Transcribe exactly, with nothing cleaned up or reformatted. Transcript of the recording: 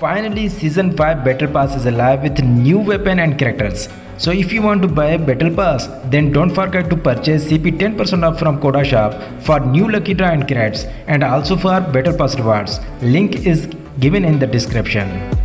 Finally, Season five Battle Pass is alive with new weapon and characters. So if you want to buy a Battle Pass, then don't forget to purchase C P ten percent off from Koda Shop for new lucky draw and crates, and also for Battle Pass rewards. Link is given in the description.